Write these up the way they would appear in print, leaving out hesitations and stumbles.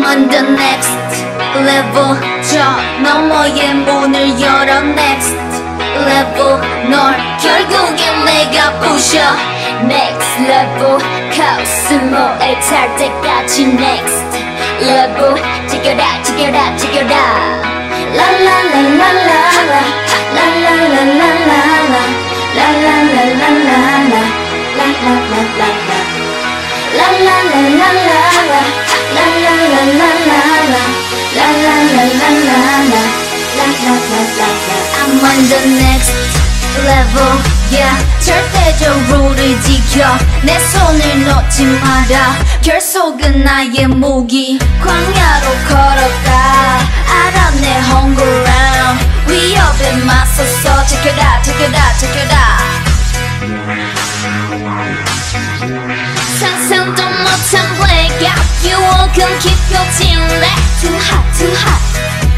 on the next level 저 너머의 문을 열어 next level 널 결국엔 내가 부셔 next level 코스모에 탈 때까지 next level 지겨라 지겨라 지겨라 라라라라라라 라라라라라라 라라라라라라 라라라라라 라라라라라라 라라라라라라 라라라라라라 라라라라라 I'm on the next level yeah 절대적으로를 지켜 내 손을 놓지 마라 결속은 나의 무기 광야로 걸어가 알아 내 home ground 위협에 맞서서 지켜라 지켜라 지켜라 상상도 못한 blackout 유혹은 깊어진 내 too hot too hot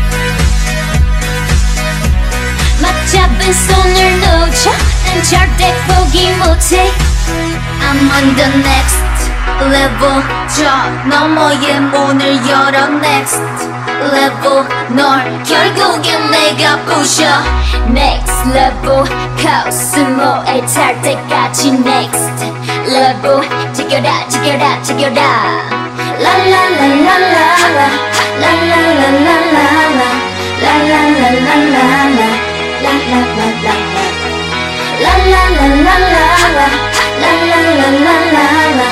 맞잡은 손을 놓쳐 난 절대 포기 못해 I'm on the next level 저 너머의 문을 열어 next level 널 결국엔 내가 부셔 next level 코스모에 탈 때까지 next level 지겨라 지겨라 지겨라 라라라라라라 라라라라라라 라라라라라라 라라라라라 라라라라라라 라라라라라라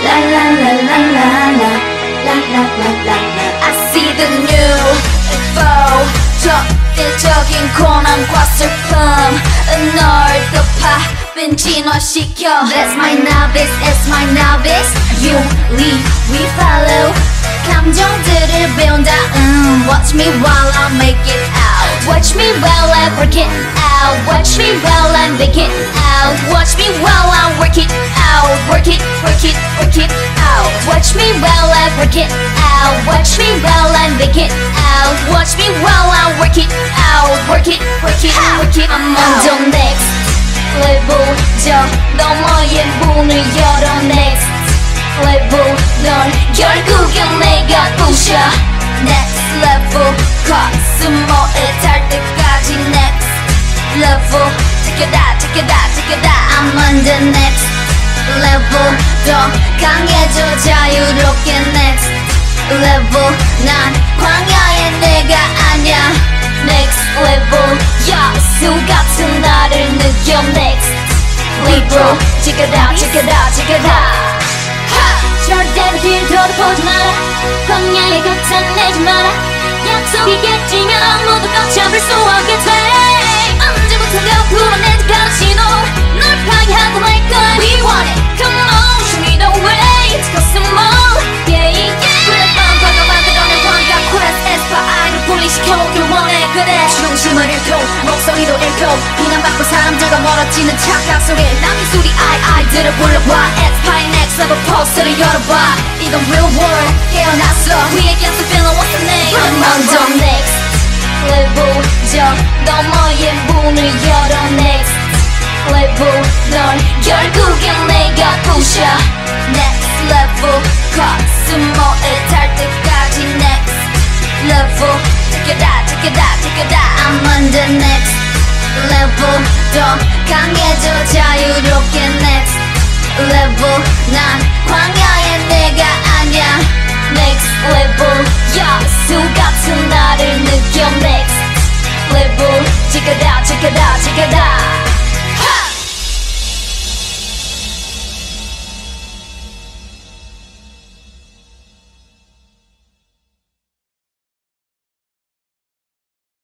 라라라라라라 라라라라라 I see the new foe 적대적인 고난과 슬픔 널 덮어 진화시켜 That's my novice, that's my novice You lead, we follow 감정들을 배운다 Watch me while I make it out Watch me while I work it out Watch me while I make it out Watch me while I work it out Work it, work it, work it out Watch me while I work it out Watch me while I make it out Watch me while I work it out Work it, work it, work it I'm on the next level 저 너머의 문을 열어 next level 널 결국엔 내가 부셔 next level 코스모에 탈 때까지 next level 지켜다 지켜다 지켜다 I'm on the next level 더 강해져 자유롭게 next level 난 광야의 내가 아냐 next level 야수 같은 나를 느껴 next level 지켜다 지켜다 지켜다 절대로 길 돌아보지 마라 광야의 곁에 내지 마라 약속이 깨지면 모두 걷잡을 수 없게 돼 언제부턴가 불어낸 가르치노 널 파괴하고 말 거야 We want it, come on, show me the way It's Cosmo, yeah, yeah 그래 밤과 만들어낸 광각 quest 에스파이를 분리시켜오길 원해 그래 중심을 잃고 목소리도 잃고 비난받고 사람들과 멀어지는 착각 속에 남의 소리 아이들을 불러봐 에스파이 next level 포스를 열어봐 이건 real world 깨어났어 We against the feeling what's the name I'm on the next level 저 너머의 문을 열어 next level 널 결국엔 내가 부셔 next level 코스모에 탈 때까지 next level 지켜다 지켜다 지켜다 I'm on the next level 더 강해져 자유롭게 next level 난 광야의 내가 아냐 next level